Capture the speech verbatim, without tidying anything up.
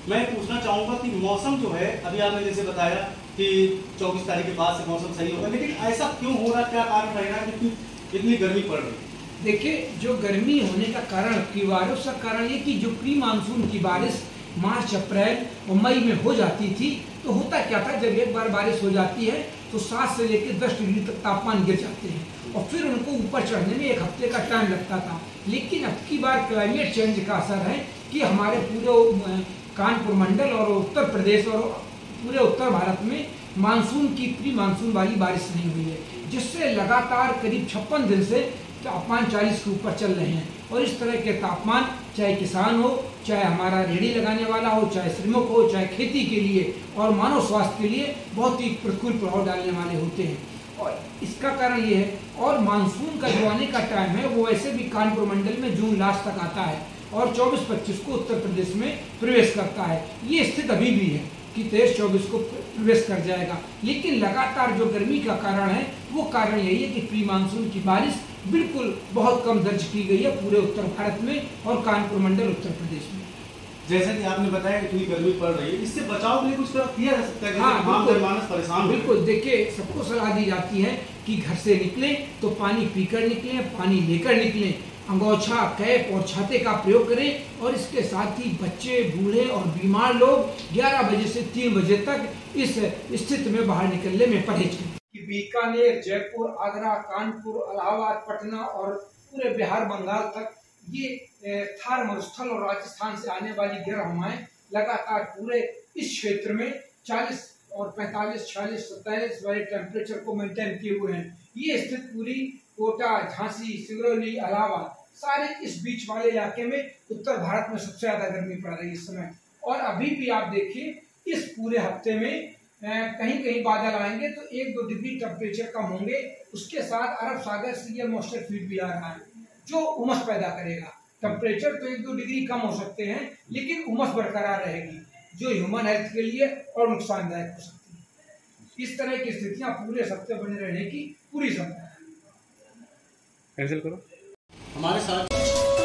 मैं पूछना चाहूंगा कि मौसम जो है, अभी आपने जैसे बताया कि चौबीस तारीख के बाद से मौसम सही होगा, लेकिन ऐसा क्यों हो रहा, क्या कारण रहेगा कि इतनी गर्मी पड़ रही है? देखिए, जो गर्मी होने का कारण अनिवार्य सा कारण ये कि जो प्री मानसून की बारिश मार्च अप्रैल और मई में हो जाती थी, तो होता क्या था, जब एक बार बारिश हो जाती है तो सात से लेकर दस डिग्री तक तापमान गिर जाते हैं और फिर उनको ऊपर चढ़ने में एक हफ्ते का टाइम लगता था। लेकिन अब की बार क्लाइमेट चेंज का असर है कि हमारे पूरे कानपुर मंडल और उत्तर प्रदेश और पूरे उत्तर भारत में मानसून की प्री मानसून वाली बारिश नहीं हुई है, जिससे लगातार करीब छप्पन दिन से तापमान चालीस के ऊपर चल रहे हैं। और इस तरह के तापमान चाहे किसान हो, चाहे हमारा रेहड़ी लगाने वाला हो, चाहे श्रमिक हो, चाहे खेती के लिए और मानव स्वास्थ्य के लिए बहुत ही प्रतिकूल प्रभाव डालने वाले होते हैं। और इसका कारण ये है, और मानसून का जो आने का टाइम है वो वैसे भी कानपुर मंडल में जून लास्ट तक आता है और चौबीस पच्चीस को उत्तर प्रदेश में प्रवेश करता है। ये स्थिति अभी भी है कि तेईस चौबीस को प्रवेश कर जाएगा, लेकिन लगातार जो गर्मी का कारण है वो कारण यही है कि प्री मानसून की बारिश बिल्कुल बहुत कम दर्ज की गई है पूरे उत्तर भारत में और कानपुर मंडल उत्तर प्रदेश में। जैसा कि आपने बताया कि इतनी गर्मी पड़ रही है, इससे बचाव के लिए कुछ किया जा सकता है? हाँ, बिल्कुल परेशान बिल्कुल। देखिए, सबको सलाह दी जाती है कि घर से निकले तो पानी पीकर निकलें, पानी लेकर निकलें, अंगोछा, कैप और छाते का प्रयोग करें और इसके साथ ही बच्चे, बूढ़े और बीमार लोग ग्यारह बजे से तीन बजे तक इस स्थिति में बाहर निकलने में परहेज करें। कि बीकानेर, जयपुर, आगरा, कानपुर, इलाहाबाद, पटना और पूरे बिहार, बंगाल तक ये थार मरुस्थल और राजस्थान से आने वाली गिरह हवाएं लगातार पूरे इस क्षेत्र में चालीस और पैंतालीस, छियालीस, सत्ताईस वाले टेम्परेचर को मेंटेन किए हुए हैं। ये स्थिति पूरी कोटा, झांसी, सिंगरौली, इलाहाबाद सारे इस बीच वाले इलाके में उत्तर भारत में सबसे ज्यादा गर्मी पड़ रही है इस समय। और अभी भी आप देखिए इस पूरे हफ्ते में कहीं कहीं बादल आएंगे तो एक दो डिग्री टेम्परेचर कम होंगे। उसके साथ अरब सागर से ये मॉइस्चर फील्ड भी आ रहा है जो उमस पैदा करेगा। टेम्परेचर तो एक दो डिग्री कम हो सकते हैं, लेकिन उमस बरकरार रहेगी जो ह्यूमन हेल्थ के लिए और नुकसानदायक हो सकती है। इस तरह की स्थितियां पूरे हफ्ते बने रहने की पूरी संभावना है। कैंसिल करो हमारे साथ।